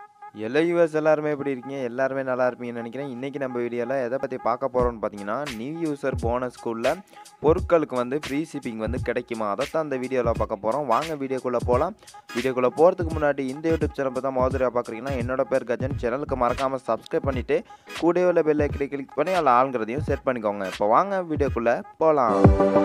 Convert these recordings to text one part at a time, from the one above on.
எல்லா யூவர்ஸ் எல்லாருமே எப்படி இருக்கீங்க? எல்லாருமே நல்லா இருப்பீங்கன்னு நெனைக்கிறேன். இன்னைக்கு நம்ம வீடியோல எத பத்தி பார்க்க போறோம்னு பார்த்தீங்கன்னா, நியூ யூசர் போனஸ்க்கு உள்ள பொருட்களுக்கு வந்து ஃப்ரீ ஷிப்பிங் வந்து கிடைக்குமா? அதத்தான் இந்த வீடியோல பார்க்க போறோம். வாங்க வீடியோக்குள்ள போலாம். வீடியோக்குள்ள போறதுக்கு முன்னாடி இந்த யூடியூப் சேனல் இப்ப தான் முதல் தடவையா பார்க்குறீங்கன்னா, என்னோட பேர் கஜன். சேனலுக்கு மறக்காம சப்ஸ்கிரைப் பண்ணிட்டு, கூடவே உள்ள பெல் ஐக்கனை கிளிக் பண்ணி அதுல ஆல்ங்கிறதையும் செட் பண்ணிக்கோங்க. இப்போ வாங்க வீடியோக்குள்ள போலாம்.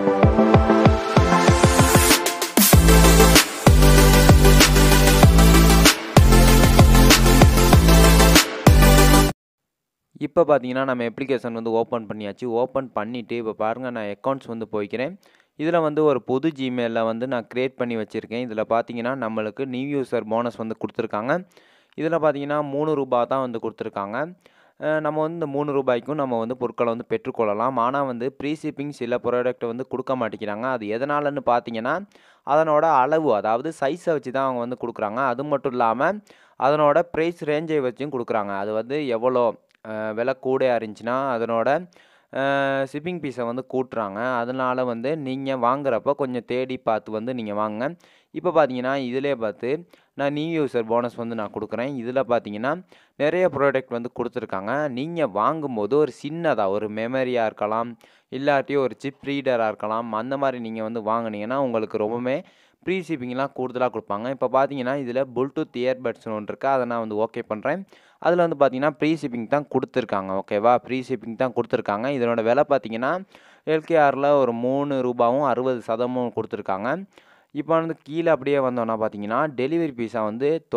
இப்போ பார்த்தீங்கன்னா, நம்ம அப்ளிகேஷன் வந்து ஓப்பன் பண்ணியாச்சு. ஓப்பன் பண்ணிட்டு இப்போ பாருங்க நான் அக்கவுண்ட்ஸ் வந்து போய்க்கிறேன். இதில வந்து ஒரு புது ஜிமெயில வந்து நான் கிரியேட் பண்ணி வச்சிருக்கேன். இதில பார்த்தீங்கன்னா, நம்மளுக்கு நியூ யூசர் போனஸ் வந்து குடுத்துருக்காங்க. இதில பார்த்தீங்கன்னா, ரூ. 3 தான் வந்து குடுத்துருக்காங்க. நம்ம வந்து இந்த ரூ. 3க்கும் நம்ம வந்து பொருட்கள வந்து பெற்றுக்கொள்ளலாம். ஆனா வந்து ஃப்ரீ ஷிப்பிங் சில ப்ராடக்ட் வந்து குடுக்க மாட்டேங்கிறாங்க. அது எதனாலன்னு பார்த்தீங்கன்னா, அதனோட அளவு அதாவது சைஸ வச்சு தான் அவங்க வந்து குடுக்குறாங்க. அது மட்டும் இல்லாம, அதனோட பிரைஸ் ரேஞ்சை வச்சும் குடுக்குறாங்க. அது வந்து எவ்வளோ விலை கூடயா இருந்துச்சுன்னா, அதனோட ஷிப்பிங் ஃபீஸ வந்து கூட்டுறாங்க. அதனால வந்து நீங்க வாங்குறப்ப கொஞ்சம் தேடி பார்த்து வந்து நீங்க வாங்குங்க. இப்ப பார்த்தீங்கன்னா, இதிலயே பார்த்து நான் நியூ யூசர் போனஸ் வந்து நான் குடுக்குறேன். இதில பார்த்தீங்கன்னா, நெறைய ப்ராடக்ட் வந்து குடுத்துருக்காங்க. நீங்க வாங்கும்போது ஒரு சின்னதா ஒரு மெமரியா இருக்கலாம், இல்லாட்டி ஒரு சிப் ரீடரா இருக்கலாம். அந்த மாரி நீங்க வந்து வாங்குனீங்கன்னா, உங்களுக்கு ரொம்பவுமே ஃப்ரீ ஷிப்பிங்லாம் கூடுதலா குடுப்பாங்க. இப்ப பார்த்தீங்கன்னா, இதில ப்ளூடூத் இயர்பட்ஸ்ன்னு ஒண்ணு இருக்கு. அத நான் வந்து ஓகே பண்றேன். அதில வந்து பார்த்தீங்கன்னா, ஃப்ரீ ஷிப்பிங் தான் குடுத்துருக்காங்க. ஓகேவா? ஃப்ரீ ஷிப்பிங் தான் குடுத்துருக்காங்க. இதனோட விலை பார்த்தீங்கன்னா, எல்கேஆர்ல ஒரு ரூ. 3வும் 60% குடுத்துருக்காங்க. இப்போ வந்து கீழ அப்படியே வந்தோம்னா பார்த்தீங்கன்னா, டெலிவரி ஃபீஸா வந்து ரூ.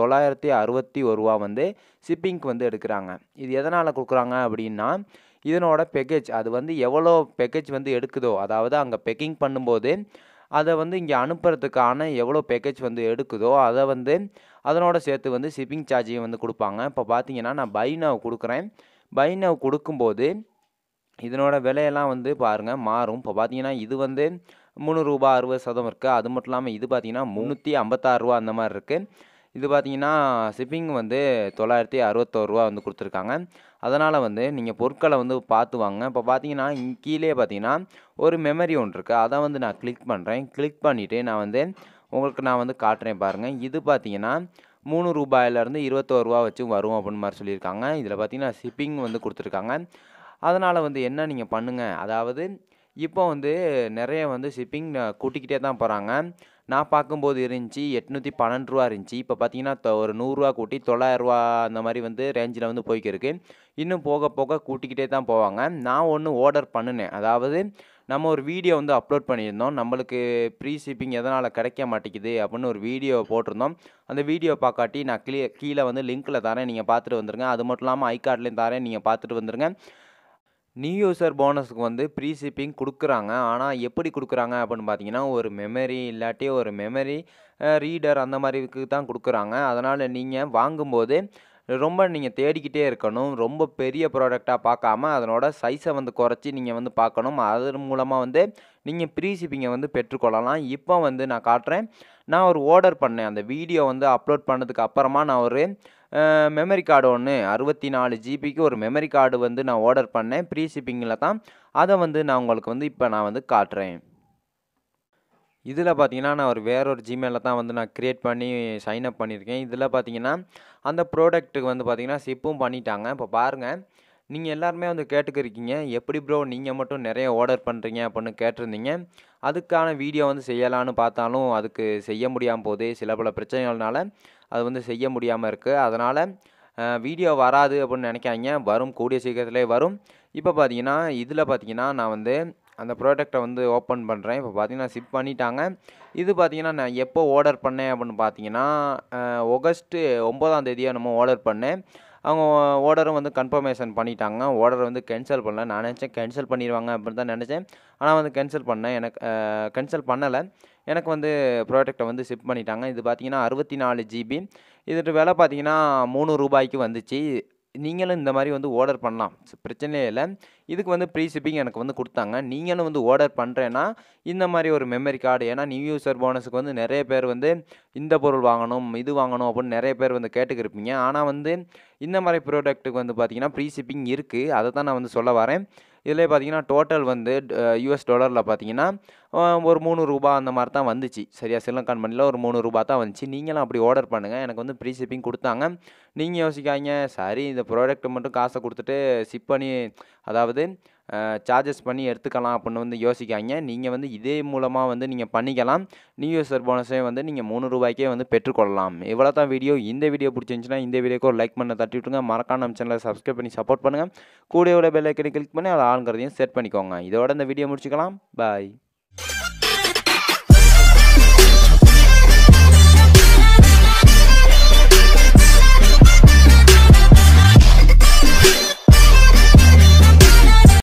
961 வந்து ஷிப்பிங்க்கு வந்து எடுக்குறாங்க. இது எதனால குடுக்குறாங்க அப்படின்னா, இதனோட பேக்கேஜ் அது வந்து எவ்வளோ பேக்கேஜ் வந்து எடுக்குதோ, அதாவது அங்க பெக்கிங் பண்ணும்போது, அத வந்து இங்க அனுப்புறதுக்கான எவ்வளோ பேக்கேஜ் வந்து எடுக்குதோ, அத வந்து அதனோட சேர்த்து வந்து ஷிப்பிங் சார்ஜையும் வந்து குடுப்பாங்க. இப்போ பார்த்தீங்கன்னா, நான் பை நவ் குடுக்குறேன். பை நவ் குடுக்கும்போது, இதனோட விலையெல்லாம் வந்து பாருங்க மாறும். இப்போ பார்த்தீங்கன்னா, இது வந்து ரூ. 3 60% இருக்கு. அது மட்டும் இல்லாம இது பார்த்தீங்கன்னா, ரூ. 356 அந்த மாரி இருக்கு. இது பார்த்தீங்கன்னா, ஷிப்பிங் வந்து ரூ. 961 வந்து குடுத்துருக்காங்க. அதனால வந்து நீங்க பொருட்கள வந்து பார்த்து வாங்குங்க. இப்போ பார்த்தீங்கன்னா, கீழயே பார்த்தீங்கன்னா, ஒரு மெமரி ஒண்ணு இருக்கு. அத வந்து நான் கிளிக் பண்றேன். கிளிக் பண்ணிட்டு நான் வந்து உங்களுக்கு நான் வந்து காட்டுறேன் பாருங்க. இது பார்த்தீங்கன்னா, ரூ. 3லேருந்து ரூ. 21 வச்சும் வரும் அப்படின்னு மாரி சொல்லியிருக்காங்க. இதில பார்த்தீங்கன்னா, ஷிப்பிங் வந்து குடுத்துருக்காங்க. அதனால வந்து என்ன நீங்க பண்ணுங்க, அதாவது இப்போ வந்து நெறைய வந்து ஷிப்பிங் கூட்டிக்கிட்டே தான் போறாங்க. நான் பார்க்கும்போது இருந்துச்சு ரூ. 812 இருந்துச்சு. இப்போ பார்த்தீங்கன்னா, ஒரு ரூ. 100 கூட்டி ரூ. 900 அந்த மாரி வந்து ரேஞ்சில வந்து போய்க்கிருக்கு. இன்னும் போக போக கூட்டிக்கிட்டே தான் போவாங்க. நான் ஒண்ணு ஆர்டர் பண்ணுனேன். அதாவது நம்ம ஒரு வீடியோ வந்து அப்லோட் பண்ணியிருந்தோம். நம்மளுக்கு ஃப்ரீ ஷிப்பிங் எதனால கிடைக்க மாட்டேங்குது அப்படின்னு ஒரு வீடியோ போட்டிருந்தோம். அந்த வீடியோ பார்க்காட்டி நான் கீழ வந்து லிங்க்ல தரேன். நீங்க பார்த்துட்டு வந்துருங்க. அது மட்டும் இல்லாம ஐகார்ட்லயும் தரேன். நீங்க பார்த்துட்டு வந்துருங்க. நியூ யூசர் போனஸ்க்கு வந்து ஃப்ரீ ஷிப்பிங் குடுக்குறாங்க. ஆனா, எப்படி குடுக்குறாங்க அப்படின்னு பார்த்தீங்கன்னா, ஒரு மெமரி இல்லாட்டி ஒரு மெமரி ரீடர் அந்த மாரிக்கு தான் குடுக்குறாங்க. அதனால நீங்க வாங்கும்போது ரொம்ப நீங்க தேடிக்கிட்டே இருக்கணும். ரொம்ப பெரிய ப்ராடக்ட்டா பார்க்காம, அதனோட சைஸ வந்து குறைச்சு நீங்க வந்து பார்க்கணும். அதன் மூலமா வந்து நீங்க ஃப்ரீ ஷிப்பிங்க வந்து பெற்றுக்கொள்ளலாம். இப்போ வந்து நான் காட்டுறேன். நான் ஒரு ஆர்டர் பண்ணேன். அந்த வீடியோ வந்து அப்லோட் பண்ணதுக்கு அப்புறமா நான் ஒரு மெமரி கார்டு ஒண்ணு 64 ஜிபிக்கு ஒரு மெமரி கார்டு வந்து நான் ஆர்டர் பண்ணேன். ஃப்ரீ ஷிப்பிங்கில தான். அத வந்து நான் உங்களுக்கு வந்து இப்ப நான் வந்து காட்டுறேன். இதில பார்த்தீங்கன்னா, நான் வேற ஒரு ஜிமெயில தான் வந்து நான் கிரியேட் பண்ணி சைன் அப் பண்ணியிருக்கேன். இதில பார்த்தீங்கன்னா, அந்த ப்ராடக்ட்டுக்கு வந்து பார்த்தீங்கன்னா, ஷிப்பும் பண்ணிட்டாங்க. இப்போ பாருங்க, நீங்க எல்லாருமே வந்து கேட்டுக்கிருக்கீங்க, "எப்படி ப்ரோ நீங்க மட்டும் நெறைய ஆர்டர் பண்றீங்க?" அப்படின்னு கேட்டிருந்தீங்க. அதுக்கான வீடியோ வந்து செய்யலான்னு பார்த்தாலும், அதுக்கு செய்ய முடியாம போது. சில பல பிரச்சனைகள்னால, அது வந்து செய்ய முடியாம இருக்கு. அதனால வீடியோ வராது அப்படின்னு நெனைக்காதீங்க. வரும். கூடிய சீக்கிரத்திலே வரும். இப்ப பார்த்தீங்கன்னா, இதில பார்த்தீங்கன்னா, நான் வந்து அந்த ப்ராடக்ட்ட வந்து ஓப்பன் பண்றேன். இப்போ பார்த்தீங்கன்னா, ஷிப் பண்ணிட்டாங்க. இது பார்த்தீங்கன்னா, நான் எப்போ ஆர்டர் பண்ணேன் அப்படின்னு பார்த்தீங்கன்னா, ஆகஸ்ட் 9ஆம் தேதியோ என்னமோ ஆர்டர் பண்ணேன். அவங்க ஆர்டரும் வந்து கன்ஃபர்மேஷன் பண்ணிட்டாங்க. ஆர்டர் வந்து கேன்சல் பண்ணல. நான் நெனச்சேன் கேன்சல் பண்ணிருவாங்க அப்படின்னு தான் நெனச்சேன். ஆனா வந்து கேன்சல் பண்ணேன். எனக்கு கேன்சல் பண்ணல. எனக்கு வந்து ப்ராடக்ட்ட வந்து ஷிப் பண்ணிட்டாங்க. இது பார்த்தீங்கன்னா 64 ஜிபி. இதோட விலை பார்த்தீங்கன்னா ரூ. 3க்கு வந்துச்சு. நீங்களும் இந்த மாரி வந்து ஆர்டர் பண்ணலாம். பிரச்சனையே இல்ல. இதுக்கு வந்து ஃப்ரீ ஷிப்பிங் எனக்கு வந்து குடுத்தாங்க. நீங்களும் வந்து ஆர்டர் பண்றேன்னா, இந்த மாரி ஒரு மெமரி கார்டு ஏன்னா நியூ யூசர் போனஸ்க்கு வந்து நெறைய பேர் வந்து இந்த பொருள் வாங்கணும், இது வாங்கணும் அப்படின்னு நெறைய பேர் வந்து கேட்டுக்கிருப்பீங்க. ஆனா வந்து இந்த மாரி ப்ராடக்ட்டுக்கு வந்து பார்த்தீங்கன்னா, ஃப்ரீ ஷிப்பிங் இருக்கு. அத தான் நான் வந்து சொல்ல வரேன். இதிலே பார்த்தீங்கன்னா டோட்டல் வந்து யுஎஸ் டாலரில் பார்த்தீங்கன்னா ஒரு ரூ. 3 அந்த மாரி தான் வந்துச்சு. சரியா ஸ்ரீலங்கான் மணில ஒரு ரூ. 3 தான் வந்துச்சு. நீங்களும் அப்படி ஆர்டர் பண்ணுங்க. எனக்கு வந்து ஃப்ரீ ஷிப்பிங் குடுத்தாங்க. நீங்க யோசிக்காதீங்க, சரி இந்த ப்ராடக்ட் மட்டும் காச குடுத்துட்டு ஷிப் பண்ணி அதாவது சார்ஜஸ் பண்ணி எடுத்துக்கலாம் அப்படின்னு வந்து யோசிக்காதீங்க. நீங்க வந்து இதே மூலமா வந்து நீங்க பண்ணிக்கலாம். நியூ யூசர் போனஸே வந்து நீங்க ரூ. 3க்கே வந்து பெற்றுக்கொள்ளலாம். இவ்வளோ தான் வீடியோ. இந்த வீடியோ பிடிச்சிருந்துச்சுன்னா இந்த வீடியோக்கு ஒரு லைக் பண்ண தட்டி விட்டுருங்க. மறக்காம நம்ம சேனலை சப்ஸ்கிரைப் பண்ணி சப்போர்ட் பண்ணுங்க. கூடவே உள்ள பெல் ஐக்கனை கிளிக் பண்ணி அதில் ஆளுங்கிறதையும் செட் பண்ணிக்கோங்க. இதோட இந்த வீடியோ முடிச்சுக்கலாம். பாய்.